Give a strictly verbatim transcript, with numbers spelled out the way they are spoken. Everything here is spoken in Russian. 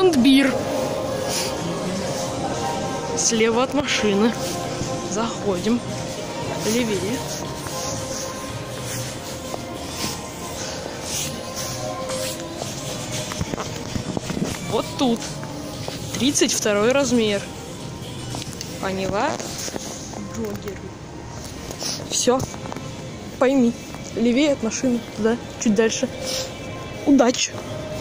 Pull&Bear. Слева от машины. Заходим. Левее. Вот тут. тридцать второй размер. Поняла? Джоггеры. Все. Пойми. Левее от машины. Туда. Чуть дальше. Удачи.